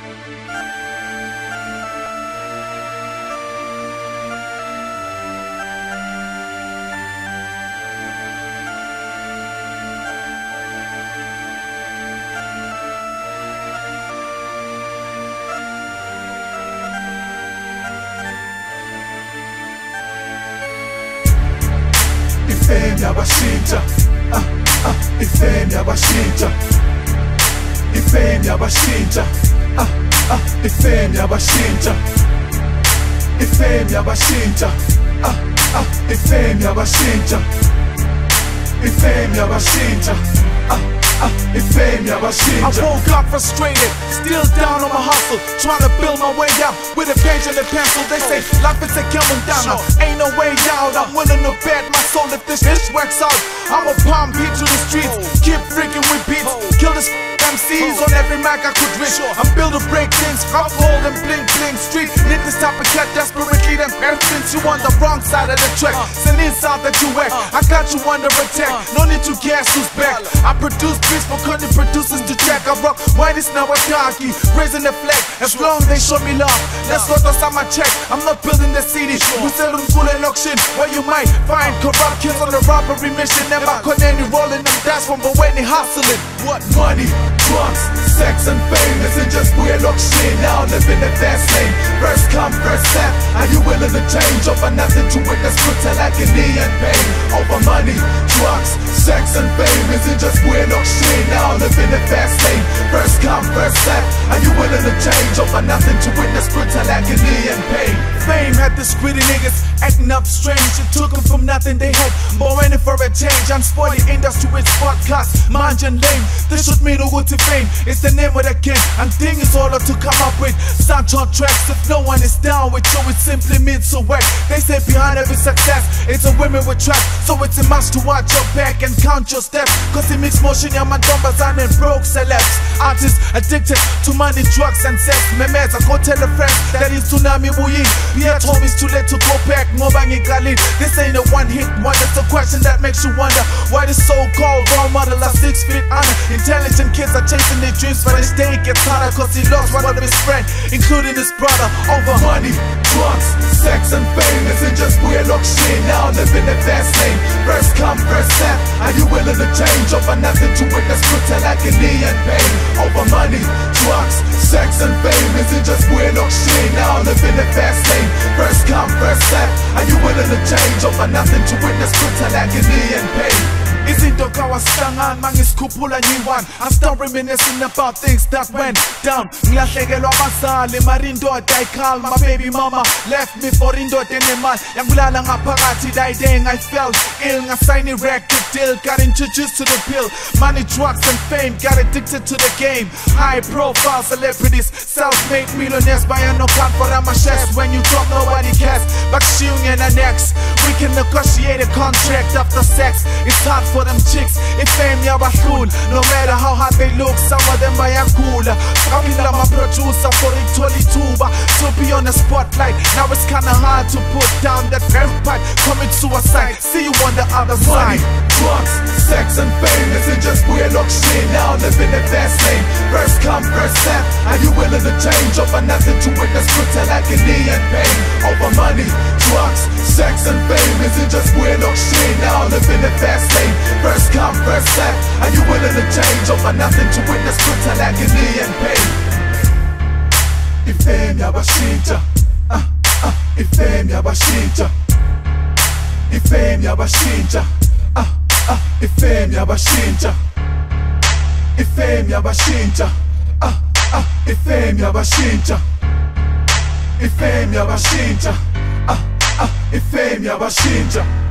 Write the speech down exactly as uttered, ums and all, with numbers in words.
Ifame yabashintsha, ah ah, ifame yabashintsha, ifame yabashintsha, ah ah, ifame yabashintsha, ifame yabashintsha, ah ah, ifame yabashintsha, ifame yabashintsha, ah ah, ifame yabashintsha. I woke up frustrated, still down on my hustle, trying to build my way up with a page and a pencil. They say life is a coming down, ain't no way out. I'm willing to bet my soul if this bitch works out. I'ma palm beat to the streets, keep freaking with beats, kill this M Cs on every mic I could reach. I'm built to break things, rough hold and bling bling street. Need this type of cat desperately, them everything's you on the wrong side of the track. It's an insult that you whack, I got you under attack. No need to guess who's back. I produce beats for cutting producers to check. I rock white is now a khaki, raising the flag. As long as they show me love, let's go to my check. I'm not building the city, we sell them full and auction. Where you might find corrupt kids on the robbery mission. Never caught any rolling them dice from but when they hustling. What money, drugs, sex and fame isn't just weird auction. Now living the fast lane, first come, first serve. Are you willing to change over nothing to witness brutal agony and pain? Over money, drugs, sex and fame isn't just weird auction. Now living the fast lane, first come, first serve. Are you willing to change over nothing to witness brutal agony and pain? Fame had the gritty niggas acting up strange. It took them from nothing they had, more in it for a change. Unspoil the industry with podcast, mind and lame. This should mean the wood to fame. It's the name of the game, and thing is order to come up with sound on tracks. If no one is down with you, it simply means so whack. They say behind every success, it's a women with tracks. So it's a must to watch your back and count your steps. Cause it makes motion, yeah, my numbers and broke celebs. Artists addicted to money, drugs and sex. Memes, I go tell a friend that is tsunami buoying. Yeah, told me it's too late to go back. This ain't a one hit wonder. It's a question that makes you wonder why the so-called role model are six feet under. Intelligent kids are chasing their dreams, but each day it gets harder cause he lost one of his friends, including his brother, over money, drugs, sex and fame isn't just weird auction. Now living the fast lane, first come, first serve. Are you willing to change over nothing to witness brutal agony and pain? Over money, drugs, sex and fame isn't just weird auction. Now living the fast lane, first come, first serve. Are you willing to change over nothing to witness brutal agony and pain? Izinto kawasihlangana mangisikhuphula ngiyi-one. I start reminiscing about things that went down. Ngilahlekelwa abazali mari indoda ayikhala. My baby mama left me for indoda enemali. Yangibulala ngaphakathi that day I felt ill. Ngasayini record deal, got introduced to the pill. Money, drugs and fame, got addicted to the game. High profile celebrities, self-made millionaires. Buy no gun for my chest. When you drop nobody cares. Bakshiyung and an ex, we can negotiate a contract after sex. It's hard for them chicks, if fame yabahlula. No matter how hard they look, some of them bayagula. Ngakila my producer for ithola ithuba to be on the spotlight. Now it's kinda hard to put down that rap pipe. Commit suicide, see you on the other side. Drugs, sex and fame isn't just weird auction. Now living the fast lane, first come, first serve. Are you willing to change over nothing to witness brutal agony and pain? Over money, drugs, sex and fame isn't just weird auction. Now living the fast lane, first come, first serve. Are you willing to change over nothing to witness brutal agony and pain? Ifame yabashintsha, ah ah, ifame yabashintsha, ifame yabashintsha, ah ah, ifame yabashintsha, ifame yabashintsha, ah ah, ifame yabashintsha, ifame yabashintsha, ah ah, ifame yabashintsha.